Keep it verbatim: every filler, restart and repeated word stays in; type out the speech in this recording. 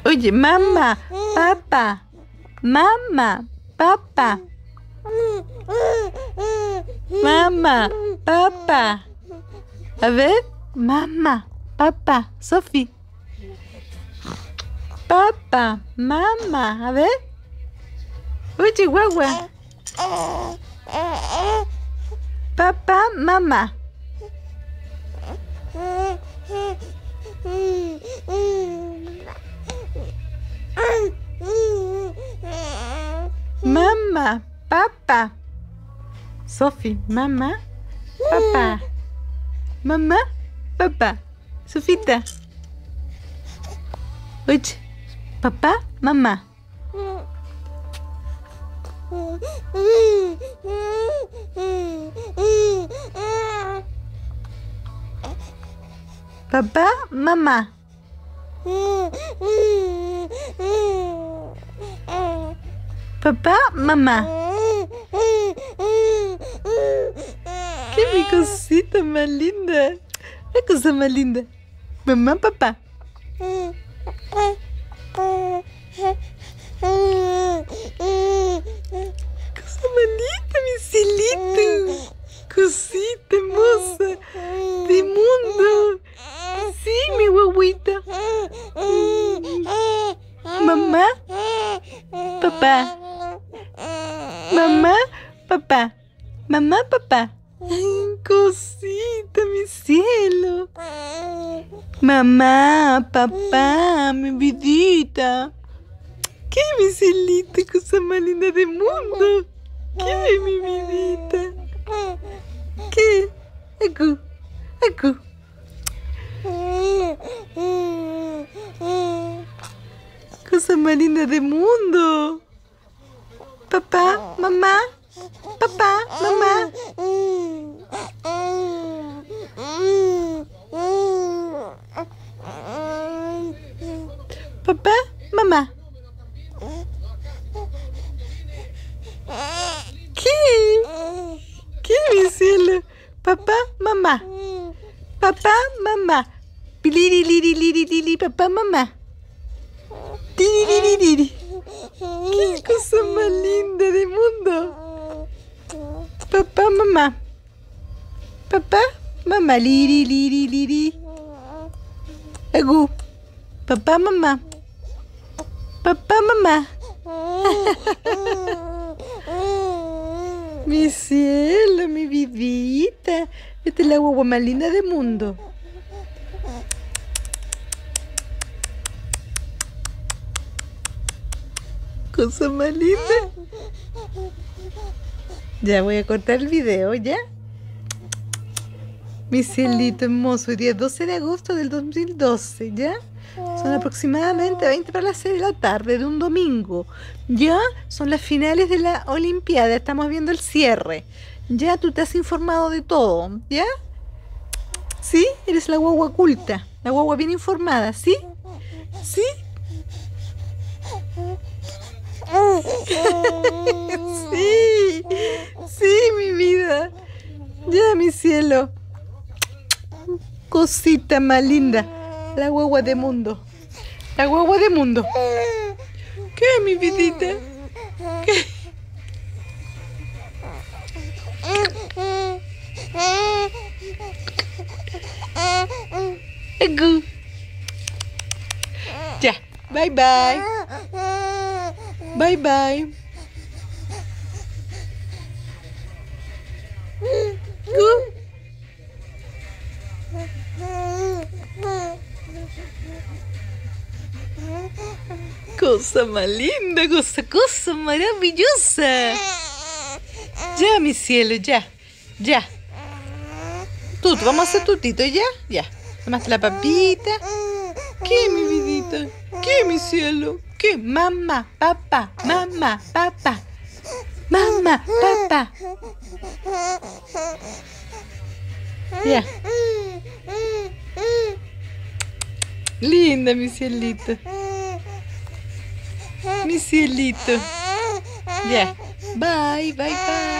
Oye, mamá, papá, mamá, papá, mamá, papá. A ver, mamá, papá, Sofi. Papá, mamá, a ver. Oye, guagua. Papá, mamá. Mamá, papá. Sofi, mamá, papá. Mamá, papá. Sofita. Oye, papá, mamá. Papá, mamá. Papá, mamá. ¡Qué mi cosita más linda! La cosa más linda. Mamá, papá. Cosa más linda, mi cielito. Cosita hermosa de mundo. Sí, mi guaguita. Mamá, papá. Mamá, papá. Mamá, papá. Ay, cosita, mi cielo. Mamá, papá, mi vidita. ¿Qué, mi cielito? Cosa más linda del mundo. ¿Qué, mi vidita? ¿Qué? Acu, acu. Cosa más linda del mundo. Papá, mamá, papá, mamá. Papá, mamá. ¿Qué? ¿Qué, mi cielo? Papá, mamá. Papá, mamá. Liri, liri, liri, liri, papá, mamá. Liri, liri, liri. ¡Qué cosa más linda del mundo! Papá, mamá. Papá, mamá. Liri, liri, liri. Agu. Papá, mamá. Papá, mamá. Mi cielo, mi vidita. Esta es la guagua más linda del mundo. Cosa más linda. Ya voy a cortar el video, ¿ya? Mi cielito hermoso, hoy día doce de agosto del dos mil doce, ¿ya? Son aproximadamente veinte para las seis de la tarde de un domingo. Ya son las finales de la Olimpiada, estamos viendo el cierre. Ya tú te has informado de todo, ¿ya? ¿Sí? Eres la guagua culta, la guagua bien informada, ¿sí? ¿Sí? Sí, sí, mi vida. Ya, mi cielo. Cosita más linda. La guagua de mundo. La guagua de mundo. ¿Qué, mi vidita? ¿Qué? Agu. Ya, bye bye. Bye bye. Uh. Cosa más linda, cosa, cosa maravillosa. Ya, mi cielo, ya, ya. Tuto, vamos a hacer tutito, ya, ya. Tomaste la papita. ¿Qué, mi vidita? ¿Qué, mi cielo? ¿Qué? Mamá, papá, mamá, papá. Mamá, papá. Ya. Linda, mi cielito. Mi cielito. Ya. Bye, bye, bye.